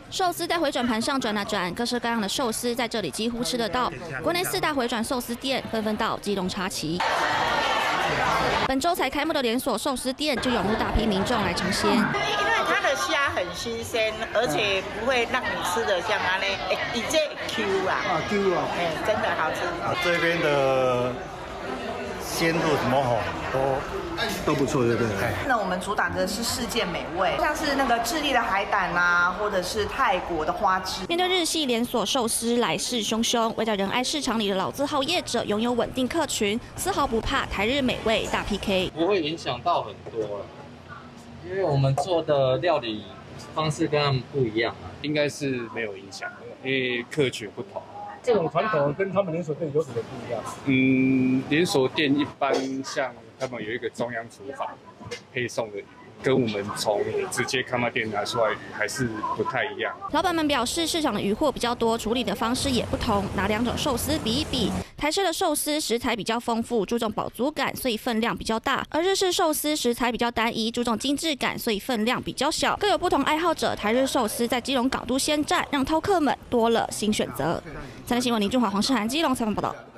寿司在回转盘上转啊转，各式各样的寿司在这里几乎吃得到。国内4大回转寿司店纷纷到基隆插旗。本周才开幕的连锁寿司店就涌入大批民众来尝鲜。因为它的虾很新鲜，而且不会让你吃的像那嘞，你这 Q 啊，Q 啊，真的好吃。 这边的鲜度什么都不错，对不对？ 那我们主打的是世界美味，像是那个智利的海胆啊，或者是泰国的花枝。 面对日系连锁寿司来势汹汹，位在仁爱市场里的老字号业者拥有稳定客群，丝毫不怕台日美味大 PK。 不会影响到很多了，因为我们做的料理方式跟他们不一样啊， 应该是没有影响，因为客群不同。 这种传统跟他们连锁店有什么不一样？ 连锁店一般像他们有一个中央厨房配送的鱼，跟我们从直接看卖店拿出来的鱼还是不太一样。 老板们表示，市场的鱼货比较多，处理的方式也不同。拿2种寿司比一比，台式的寿司食材比较丰富，注重饱足感，所以分量比较大；而日式寿司食材比较单一，注重精致感，所以分量比较小。各有不同爱好者，台日寿司在基隆港都先站，让饕客们多了新选择。三立新闻林俊华、黄世涵基隆采访报道。